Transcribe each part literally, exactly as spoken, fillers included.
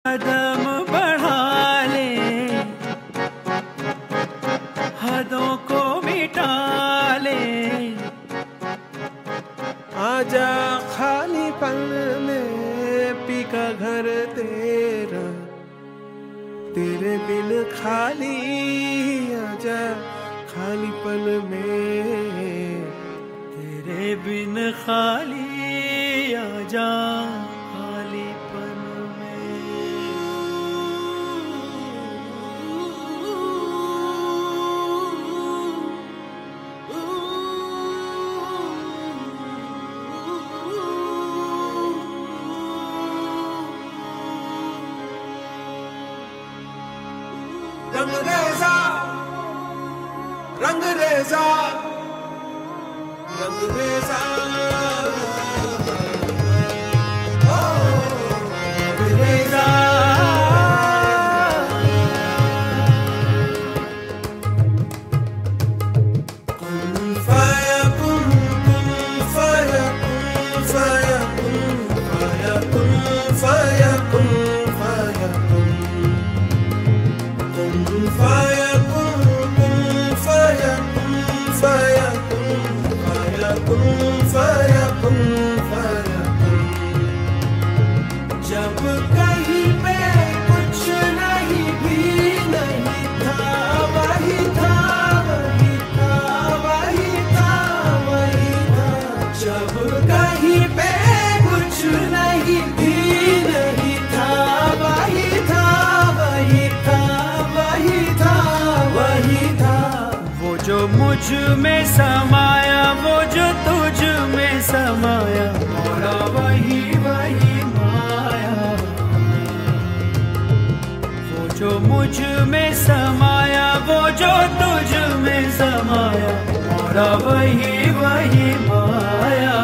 कदम बढ़ा ले, हदों को मिटा ले, आजा खाली पल में पी का घर तेरा, तेरे बिन खाली आजा खाली पल में, तेरे बिन खाली आजा खाली पल में। रंग रेजा रंग रेजा रंग रेजा ओ रेजा कुन फाया कुन कुन फाया कुन फाया कुन फाया कुन फाया कुन फाया कुन कुन फाया कुन कुन फाया कुन फाया कुन फाया कुन फाया कुन। जब कहीं पे कुछ नहीं भी नहीं था, वही था वही था वही था वही था। जब कहीं पे कुछ नहीं भी नहीं था, वही था वही था वही था वही था। वो जो मुझ में समाया, वो जो तुझ में समाया, मोरा वही वही माया। वो जो मुझ में समाया, वो जो तुझ में समाया, मोरा वही वही माया।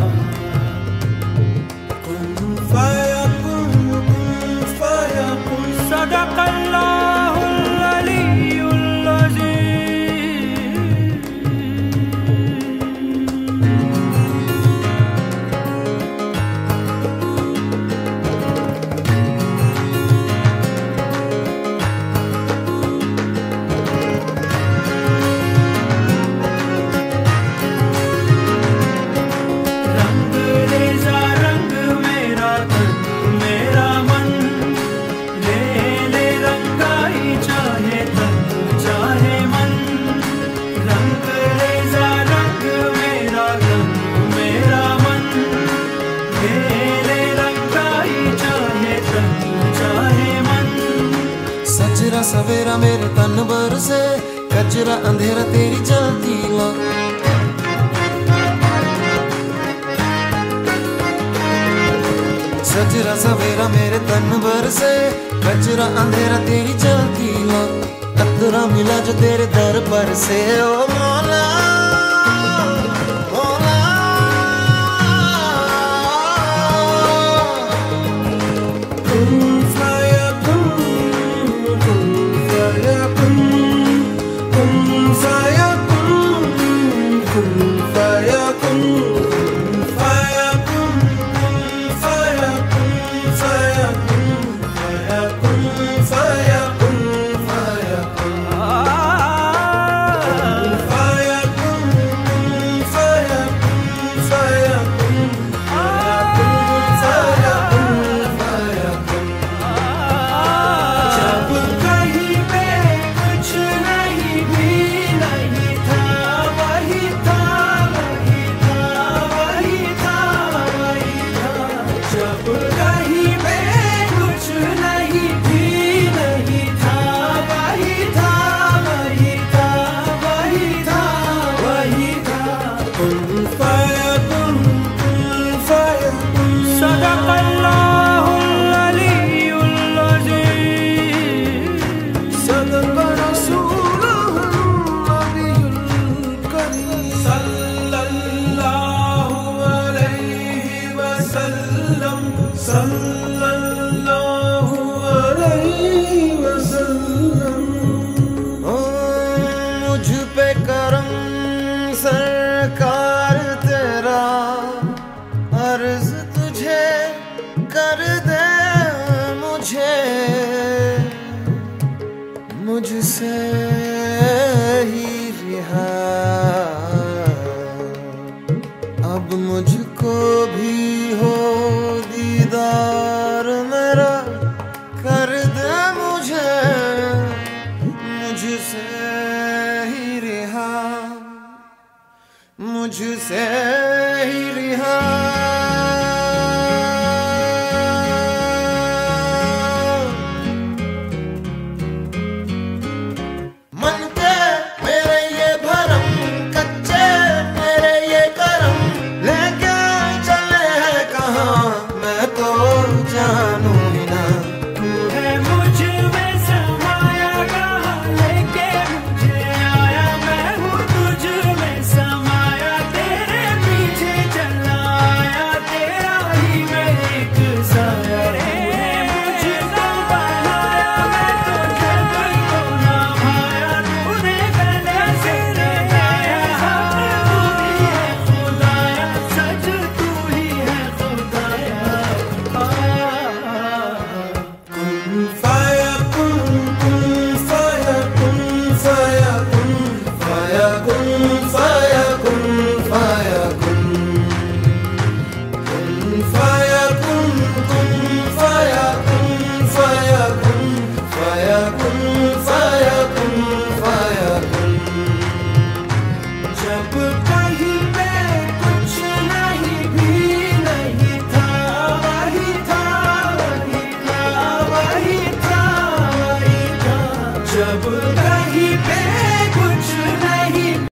कुन फाया कुन कुन फाया कुन। सदक़ल्लाहुल अलीयुल अज़ीम। सवेरा मेरे तन भर से, कचरा अंधेरा तेरी जलती ला। सजरा सवेरा मेरे तन भर से, कचरा अंधेरा तेरी जलती ला। अतरा मिला जो तेरे दर पर से, ओ मौला जब कहीं पे कुछ नहीं भी नहीं मुझसे ही रिहा, अब मुझको भी हो दीदार मेरा, कर दे मुझे मुझसे ही रिहा, मुझसे